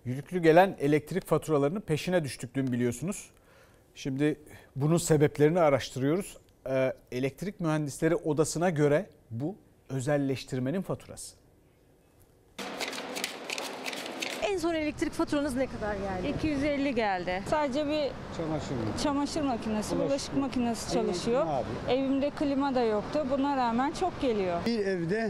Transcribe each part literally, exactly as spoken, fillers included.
yüklü gelen elektrik faturalarının peşine düştük dün biliyorsunuz. Şimdi bunun sebeplerini araştırıyoruz. Ee, Elektrik Mühendisleri Odası'na göre bu özelleştirmenin faturası. En son elektrik faturanız ne kadar geldi? iki yüz elli geldi. Sadece bir Çamaşır makinesi, çamaşır makinesi, bulaşık, bulaşık makinesi çalışıyor. Abi. Evimde klima da yoktu. Buna rağmen çok geliyor. Bir evde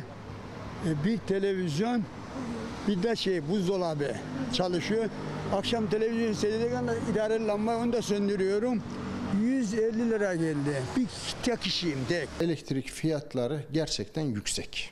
bir televizyon, bir de şey buzdolabı çalışıyor. Akşam televizyon seyrederken idare lamba onu da söndürüyorum. yüz elli lira geldi. Bir tek kişiyim tek. Elektrik fiyatları gerçekten yüksek.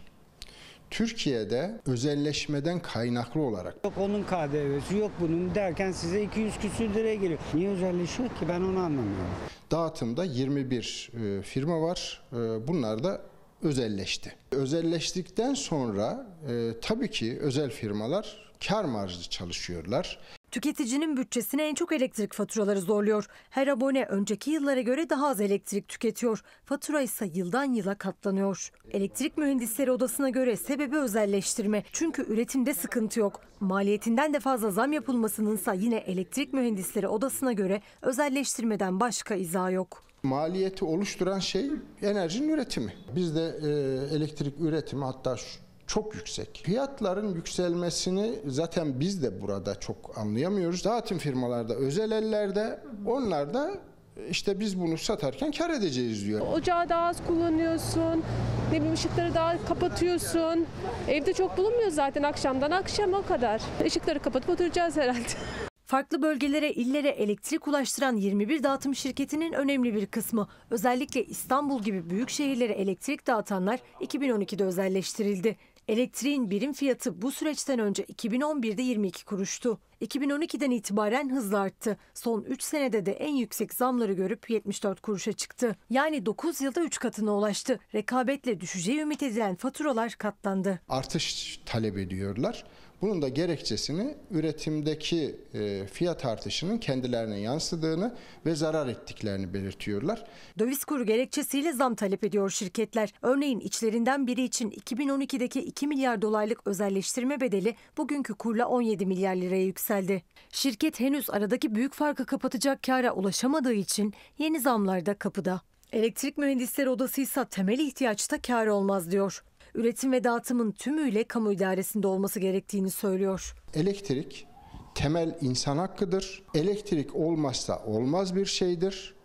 Türkiye'de özelleşmeden kaynaklı olarak. Yok onun K D V'si yok bunun derken size iki yüz küsür liraya geliyor. Niye özelleşiyor ki ben onu anlamıyorum. Dağıtımda yirmi bir e, firma var. E, bunlar da özelleşti. Özelleştikten sonra e, tabii ki özel firmalar kar marjlı çalışıyorlar. Tüketicinin bütçesine en çok elektrik faturaları zorluyor. Her abone önceki yıllara göre daha az elektrik tüketiyor. Fatura ise yıldan yıla katlanıyor. Elektrik Mühendisleri Odası'na göre sebebi özelleştirme. Çünkü üretimde sıkıntı yok. Maliyetinden de fazla zam yapılmasınınsa yine Elektrik Mühendisleri Odası'na göre özelleştirmeden başka izah yok. Maliyeti oluşturan şey enerjinin üretimi. Bizde e, elektrik üretimi hatta şu, çok yüksek. Fiyatların yükselmesini zaten biz de burada çok anlayamıyoruz. Dağıtım firmalarda özel ellerde, onlar da işte biz bunu satarken kar edeceğiz diyor. Ocağı daha az kullanıyorsun, ne bileyim ışıkları daha kapatıyorsun. Evde çok bulunmuyor zaten akşamdan akşam o kadar. Işıkları kapatıp oturacağız herhalde. Farklı bölgelere, illere elektrik ulaştıran yirmi bir dağıtım şirketinin önemli bir kısmı. Özellikle İstanbul gibi büyük şehirlere elektrik dağıtanlar iki bin on ikide özelleştirildi. Elektriğin birim fiyatı bu süreçten önce iki bin on birde yirmi iki kuruştu. iki bin on ikiden itibaren hızla arttı. Son üç senede de en yüksek zamları görüp yetmiş dört kuruşa çıktı. Yani dokuz yılda üç katına ulaştı. Rekabetle düşeceği ümit edilen faturalar katlandı. Artış talep ediyorlar. Bunun da gerekçesini üretimdeki e, fiyat artışının kendilerine yansıdığını ve zarar ettiklerini belirtiyorlar. Döviz kuru gerekçesiyle zam talep ediyor şirketler. Örneğin içlerinden biri için iki bin on ikideki iki milyar dolarlık özelleştirme bedeli bugünkü kurla on yedi milyar liraya yükseldi. Şirket henüz aradaki büyük farkı kapatacak kâra ulaşamadığı için yeni zamlar da kapıda. Elektrik Mühendisleri Odası ise temel ihtiyaçta kâr olmaz diyor. Üretim ve dağıtımın tümüyle kamu idaresinde olması gerektiğini söylüyor. Elektrik temel insan hakkıdır. Elektrik olmazsa olmaz bir şeydir.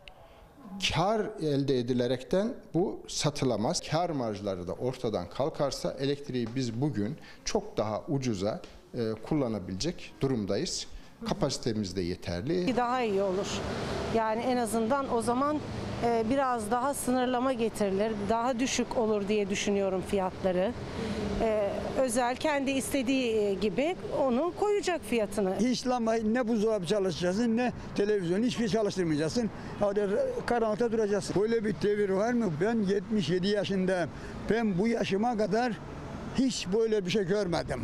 Kar elde edilerekten bu satılamaz. Kar marjları da ortadan kalkarsa elektriği biz bugün çok daha ucuza e, kullanabilecek durumdayız. Kapasitemiz de yeterli. Daha iyi olur. Yani en azından o zaman e, biraz daha sınırlama getirilir. Daha düşük olur diye düşünüyorum fiyatları. E, özel kendi istediği gibi onu koyacak fiyatını. Hiç lamba ne buzdolabı çalışacaksın ne televizyon hiçbir şey çalıştırmayacaksın. Hadi karanlıkta duracaksın. Böyle bir devir var mı? Ben yetmiş yedi yaşındayım. Ben bu yaşıma kadar hiç böyle bir şey görmedim.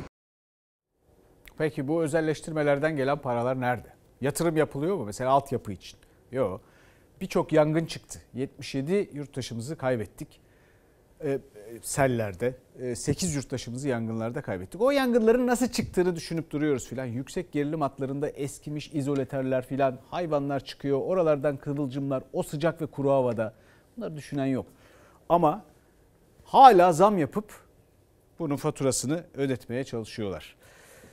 Peki bu özelleştirmelerden gelen paralar nerede? Yatırım yapılıyor mu mesela altyapı için? Yok. Birçok yangın çıktı. yetmiş yedi yurttaşımızı kaybettik. Ee, sellerde. sekiz yurttaşımızı yangınlarda kaybettik. O yangınların nasıl çıktığını düşünüp duruyoruz filan. Yüksek gerilim hatlarında eskimiş izolatörler filan, hayvanlar çıkıyor. Oralardan kıvılcımlar, o sıcak ve kuru havada. Bunları düşünen yok. Ama hala zam yapıp bunun faturasını ödetmeye çalışıyorlar.